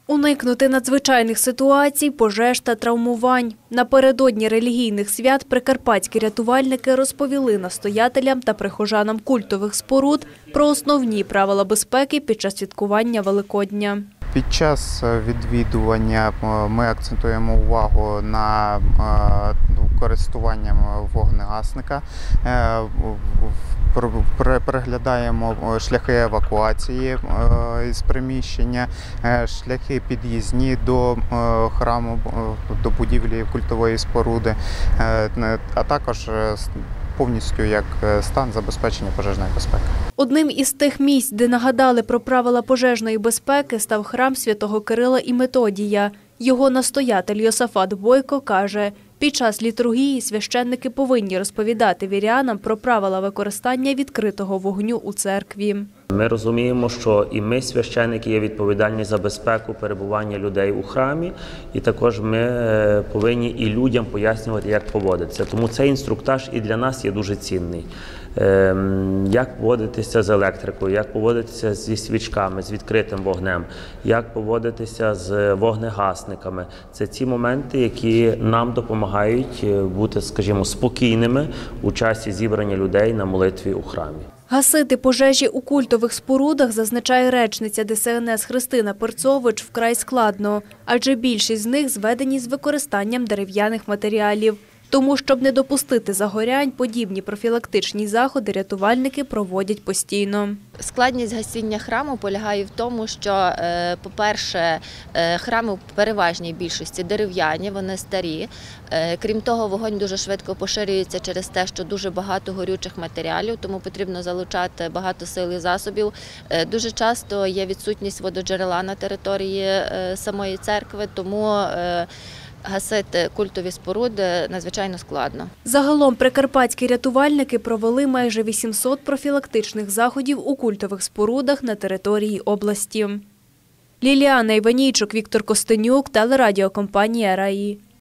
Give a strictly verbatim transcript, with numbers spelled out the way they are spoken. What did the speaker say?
Уникнути надзвичайних ситуацій, пожеж та травмувань. Напередодні релігійних свят прикарпатські рятувальники розповіли настоятелям та прихожанам культових споруд про основні правила безпеки під час святкування Великодня. Під час відвідування ми акцентуємо увагу на користуванні вогнегасника, переглядаємо шляхи евакуації з приміщення, шляхи під'їзні до храму, до будівлі культової споруди, а також повністю як стан забезпечення пожежної безпеки. Одним із тих місць, де нагадали про правила пожежної безпеки, став храм святого Кирила і Методія. Його настоятель Йосафат Бойко каже, під час літургії священники повинні розповідати вірянам про правила використання відкритого вогню у церкві. Ми розуміємо, що і ми, священники, є відповідальні за безпеку перебування людей у храмі, і також ми повинні і людям пояснювати, як поводитися. Тому цей інструктаж і для нас є дуже цінний. Як поводитися з електрикою, як поводитися зі свічками, з відкритим вогнем, як поводитися з вогнегасниками. Це ці моменти, які нам допомагають бути, скажімо, спокійними у часі зібрання людей на молитві у храмі. Гасити пожежі у культових спорудах, зазначає речниця Де Се Ен Ес Христина Перцович, вкрай складно, адже більшість з них зведені з використанням дерев'яних матеріалів. Тому, щоб не допустити загорянь, подібні профілактичні заходи рятувальники проводять постійно. Складність гасіння храму полягає в тому, що, по-перше, храми в переважній більшості дерев'яні, вони старі. Крім того, вогонь дуже швидко поширюється через те, що дуже багато горючих матеріалів, тому потрібно залучати багато сил і засобів. Дуже часто є відсутність вододжерела на території самої церкви, тому гасити культові споруди надзвичайно складно. Загалом прикарпатські рятувальники провели майже вісімсот профілактичних заходів у культових спорудах на території області. Ліліана Іванійчук, Віктор Костенюк, телерадіокомпанія «Раї».